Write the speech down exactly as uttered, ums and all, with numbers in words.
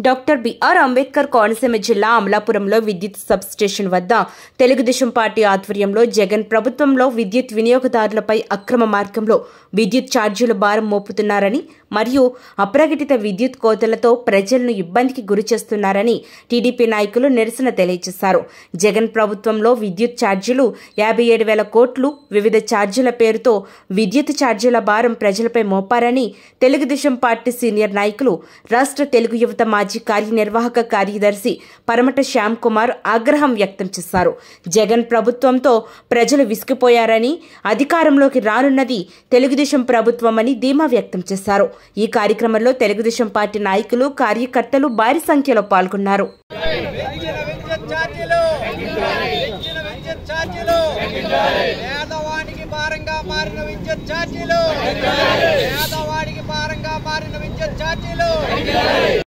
Doctor BR Ambedkar Konaseema జిల్లా అమలాపురంలో విద్యుత్ సబ్ స్టేషన్ వద్ద తెలుగుదేశం పార్టీ ఆధ్వర్యంలో జగన్ ప్రభుత్వంలో విద్యుత్ వినియోగదారులపై అక్రమ మార్గంలో విద్యుత్ ఛార్జీల భారం మోపుతున్నారని మరియు అప్రకటిత విద్యుత్ కోతలతో ప్రజలను ఇబ్బందికి గురి చేస్తున్నారని టీడీపీ నాయకులు నిరసన తెలియజేశారు. జగన్ ప్రభుత్వంలో విద్యుత్ ఛార్జీలు యాభై ఏడు వేల కోట్లు వివిధ ఛార్జీల పేరుతో విద్యుత్ ఛార్జీల భారం ప్రజలపై మోపారని తెలుగుదేశం పార్టీ సీనియర్ నాయకులు రాష్ట్ర తెలుగు యువత మాజీ కార్యనిర్వాహక కార్యదర్శి పరమట శ్యామ్ కుమార్ ఆగ్రహం వ్యక్తం చేశారు. జగన్ ప్రభుత్వంతో ప్రజలు విసిగిపోయారని, అధికారంలోకి రానున్నది తెలుగుదేశం ప్రభుత్వమని ధీమా వ్యక్తం చేశారు. ఈ కార్యక్రమంలో తెలుగుదేశం పార్టీ నాయకులు, కార్యకర్తలు భారీ సంఖ్యలో పాల్గొన్నారు. పేదవాడికి భారంగా మారిన విద్యుత్ ఛార్జీలు పేదవాడికి భారంగా మారిన విద్యుత్ ఛార్జీలు